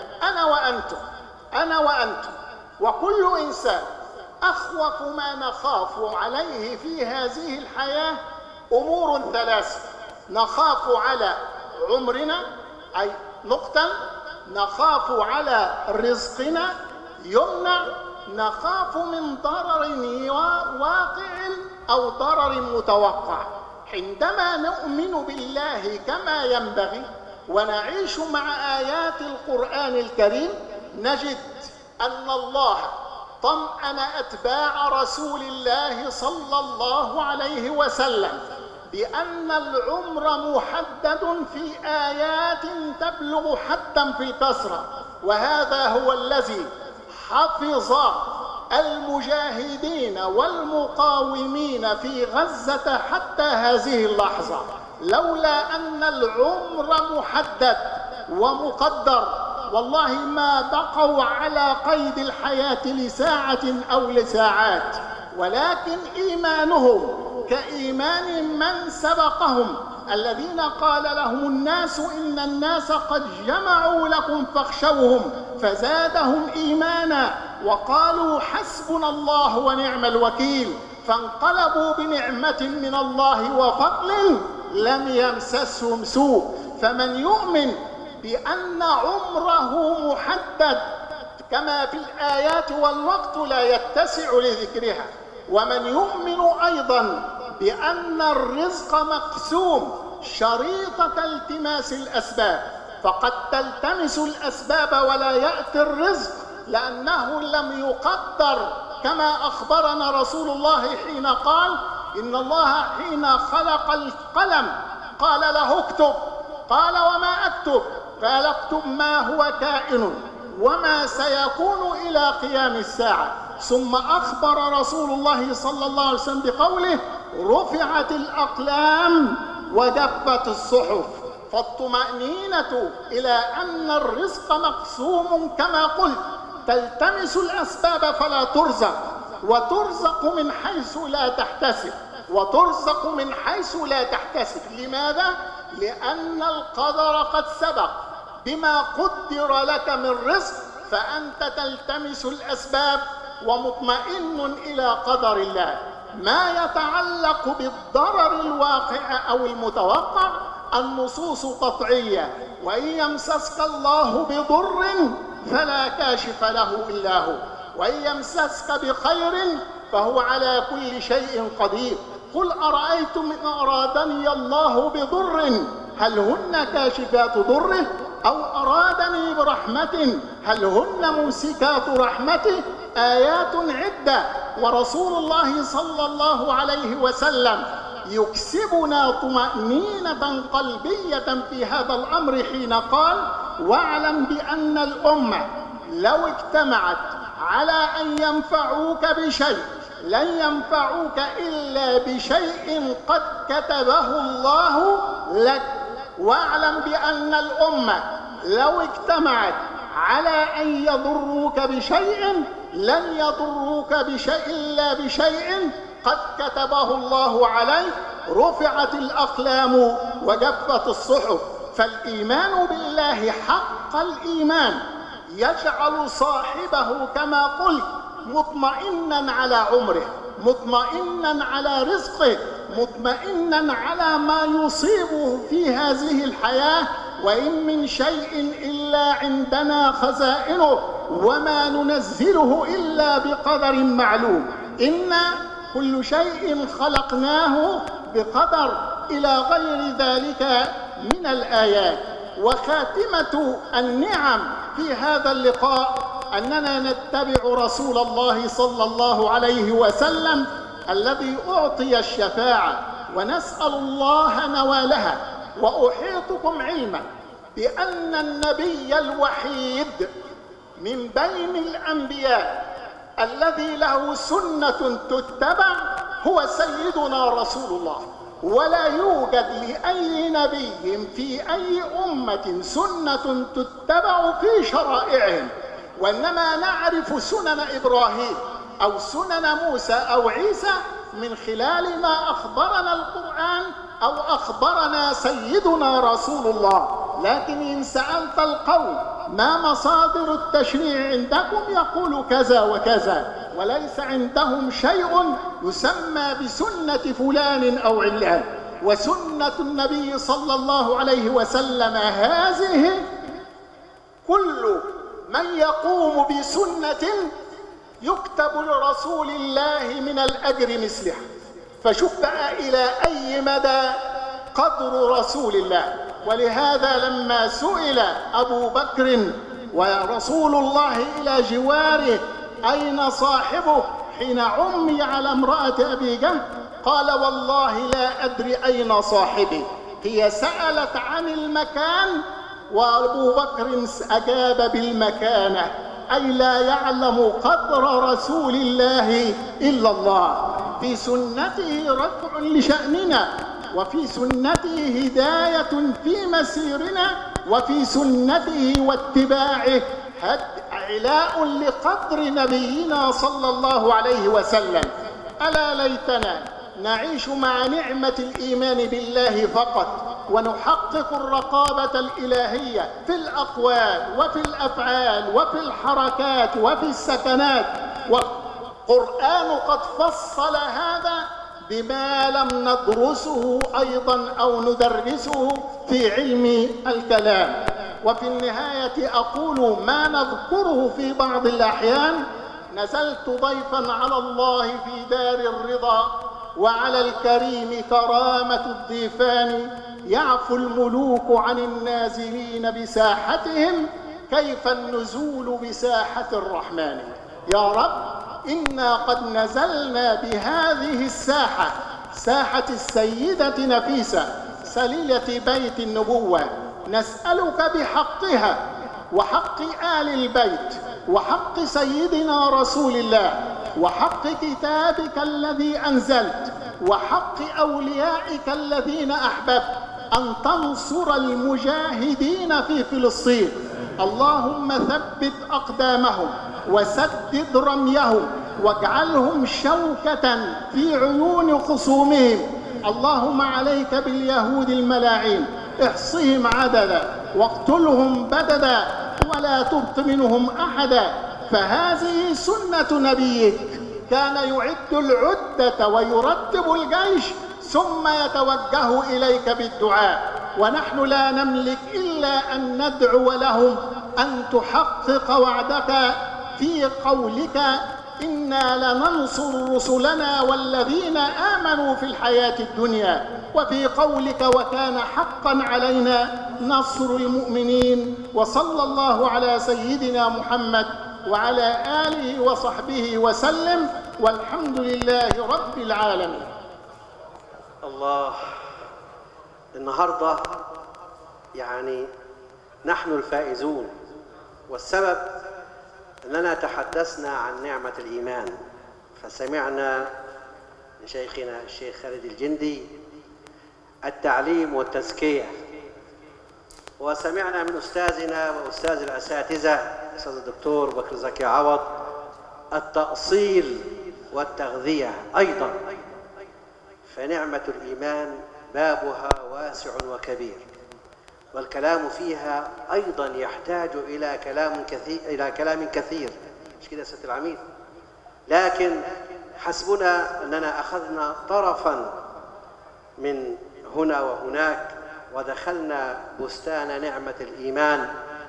أنا وأنتم وكل إنسان أخوف ما نخاف عليه في هذه الحياة أمور ثلاثة: نخاف على عمرنا أي نقتل، نخاف على رزقنا يمنع، نخاف من ضرر واقع أو ضرر متوقع. عندما نؤمن بالله كما ينبغي ونعيش مع آيات القرآن الكريم نجد أن الله طمأن أتباع رسول الله صلى الله عليه وسلم بأن العمر محدد في آيات تبلغ حدا في الكثرة، وهذا هو الذي حفظ المجاهدين والمقاومين في غزة حتى هذه اللحظة، لولا أن العمر محدد ومقدر والله ما بقوا على قيد الحياة لساعة أو لساعات، ولكن إيمانهم كإيمان من سبقهم الذين قال لهم الناس إن الناس قد جمعوا لكم فاخشوهم فزادهم إيمانا وقالوا حسبنا الله ونعم الوكيل، فانقلبوا بنعمة من الله وفضل لم يمسسهم سوء. فمن يؤمن بأن عمره محدد كما في الآيات والوقت لا يتسع لذكرها، ومن يؤمن أيضا بأن الرزق مقسوم شريطة التماس الأسباب، فقد تلتمس الأسباب ولا يأتي الرزق لأنه لم يقدر، كما أخبرنا رسول الله حين قال إن الله حين خلق القلم قال له اكتب، قال وما أكتب؟ قال اكتب ما هو كائن وما سيكون إلى قيام الساعة. ثم أخبر رسول الله صلى الله عليه وسلم بقوله رفعت الأقلام وجفت الصحف. فالطمأنينة إلى أن الرزق مقسوم كما قلت، تلتمس الأسباب فلا ترزق، وترزق من حيث لا تحتسب، وترزق من حيث لا تحتسب. لماذا؟ لأن القدر قد سبق بما قدر لك من رزق، فأنت تلتمس الأسباب ومطمئن إلى قدر الله. ما يتعلق بالضرر الواقع أو المتوقع النصوص قطعية، وإن يمسسك الله بضر فلا كاشف له إلا هو، وإن يمسسك بخير فهو على كل شيء قدير. قل أرأيتم إن أرادني الله بضر هل هن كاشفات ضره أو أرادني برحمة هل هن ممسكات رحمته؟ آيات عدة، ورسول الله صلى الله عليه وسلم يكسبنا طمأنينة قلبية في هذا الأمر حين قال واعلم بأن الأمة لو اجتمعت على أن ينفعوك بشيء لن ينفعوك إلا بشيء قد كتبه الله لك. واعلم بأن الأمة لو اجتمعت على أن يضروك بشيء لن يضروك بشيء إلا بشيء قد كتبه الله عليك. رفعت الأقلام وجفت الصحف. فالإيمان بالله حق الإيمان يجعل صاحبه كما قلت مطمئنا على عمره، مطمئنا على رزقه، مطمئنا على ما يصيبه في هذه الحياة. وإن من شيء إلا عندنا خزائنه وما ننزله إلا بقدر معلوم. إن كل شيء خلقناه بقدر إلى غير ذلك من الآيات. وخاتمة النعم في هذا اللقاء أننا نتبع رسول الله صلى الله عليه وسلم الذي أعطي الشفاعة، ونسأل الله نوالها. وأحيطكم علما بأن النبي الوحيد من بين الأنبياء الذي له سنة تتبع هو سيدنا رسول الله، ولا يوجد لأي نبي في أي أمة سنة تتبع في شرائعهم، وإنما نعرف سنن إبراهيم أو سنن موسى أو عيسى من خلال ما أخبرنا القرآن أو أخبرنا سيدنا رسول الله. لكن إن سألت القوم ما مصادر التشريع عندكم يقول كذا وكذا، وليس عندهم شيء يسمى بسنة فلان أو علان. وسنة النبي صلى الله عليه وسلم هذه كل من يقوم بسنة يكتب لرسول الله من الأجر مثلها. فشوف بقى إلى أي مدى قدر رسول الله. ولهذا لما سئل أبو بكر ورسول الله إلى جواره أين صاحبه حين عمي على امرأة أبي جهل قال والله لا أدري أين صاحبي. هي سألت عن المكان وأبو بكر أجاب بالمكانة. أي لا يعلم قدر رسول الله إلا الله. في سنته رفع لشأننا، وفي سنته هداية في مسيرنا، وفي سنته واتباعه إعلاء لقدر نبينا صلى الله عليه وسلم. ألا ليتنا نعيش مع نعمة الإيمان بالله فقط، ونحقق الرقابة الإلهية في الأقوال وفي الأفعال وفي الحركات وفي السكنات. والقرآن قد فصل هذا بما لم ندرسه أيضا أو ندرسه في علم الكلام. وفي النهاية أقول ما نذكره في بعض الأحيان: نزلت ضيفا على الله في دار الرضا، وعلى الكريم كرامة الضيفان، يعفو الملوك عن النازلين بساحتهم، كيف النزول بساحة الرحمن. يا رب، إنا قد نزلنا بهذه الساحة، ساحة السيدة نفيسة سليلة بيت النبوة، نسألك بحقها وحق آل البيت وحق سيدنا رسول الله وحق كتابك الذي أنزلت وحق أوليائك الذين أحببت أن تنصر المجاهدين في فلسطين. اللهم ثبت أقدامهم وسدد رميهم، واجعلهم شوكة في عيون خصومهم. اللهم عليك باليهود الملاعين، احصهم عددا واقتلهم بددا ولا تبق منهم أحدا. فهذه سنة نبيك، كان يعد العدة ويرتب الجيش ثم يتوجه إليك بالدعاء، ونحن لا نملك إلا أن ندعو لهم أن تحقق وعدك في قولك: إنا لننصر رسلنا والذين آمنوا في الحياة الدنيا، وفي قولك: وكان حقا علينا نصر المؤمنين. وصلى الله على سيدنا محمد وعلى آله وصحبه وسلم، والحمد لله رب العالمين. الله، النهاردة يعني نحن الفائزون، والسبب أننا تحدثنا عن نعمة الإيمان، فسمعنا من شيخنا الشيخ خالد الجندي التعليم والتزكية، وسمعنا من أستاذنا وأستاذ الأساتذة الأستاذ الدكتور بكر زكي عوض التأصيل والتغذية أيضا. فنعمة الإيمان بابها واسع وكبير، والكلام فيها أيضا يحتاج إلى كلام كثير، مش كده يا سيادة العميد؟ لكن حسبنا أننا أخذنا طرفا من هنا وهناك، ودخلنا بستان نعمة الإيمان،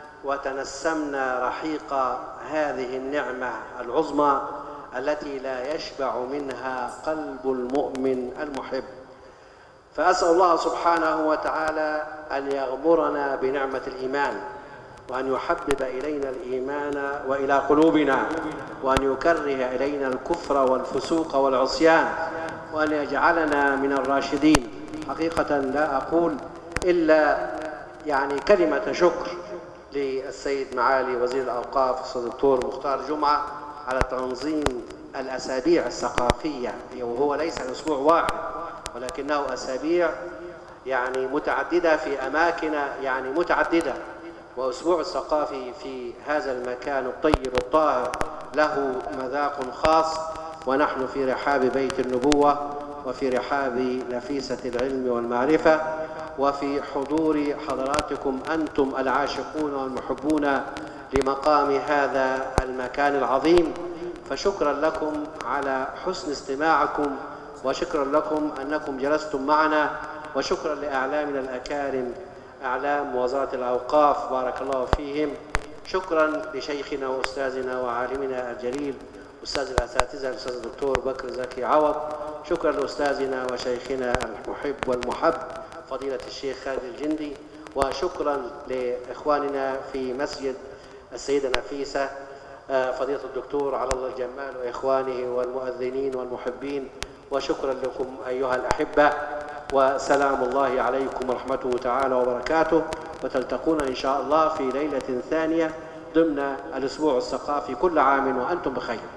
وتنسمنا رحيق هذه النعمة العظمى التي لا يشبع منها قلب المؤمن المحب. فأسأل الله سبحانه وتعالى أن يغمرنا بنعمة الإيمان، وأن يحبب إلينا الإيمان وإلى قلوبنا، وأن يكره إلينا الكفر والفسوق والعصيان، وأن يجعلنا من الراشدين. حقيقة لا أقول إلا يعني كلمة شكر للسيد معالي وزير الأوقاف الأستاذ الدكتور مختار جمعة على تنظيم الأسابيع الثقافية، وهو ليس أسبوع واحد ولكنه أسابيع يعني متعددة في أماكن يعني متعددة. وأسبوع الثقافي في هذا المكان الطيب الطاهر له مذاق خاص، ونحن في رحاب بيت النبوة، وفي رحاب نفيسة العلم والمعرفة، وفي حضور حضراتكم أنتم العاشقون والمحبون لمقام هذا المكان العظيم. فشكرا لكم على حسن استماعكم، وشكرا لكم أنكم جلستم معنا، وشكرا لأعلامنا الأكارم، أعلام وزارة الأوقاف بارك الله فيهم. شكرا لشيخنا وأستاذنا وعالمنا الجليل أستاذ الأساتذة الأستاذ الدكتور بكر زكي عوض. شكرا لأستاذنا وشيخنا المحب والمحب فضيلة الشيخ خالد الجندي. وشكرا لإخواننا في مسجد السيدة نفيسة فضيلة الدكتور على الله الجمال وإخوانه والمؤذنين والمحبين. وشكرا لكم أيها الأحبة، وسلام الله عليكم ورحمته تعالى وبركاته. وتلتقون إن شاء الله في ليلة ثانية ضمن الأسبوع الثقافي. كل عام وأنتم بخير.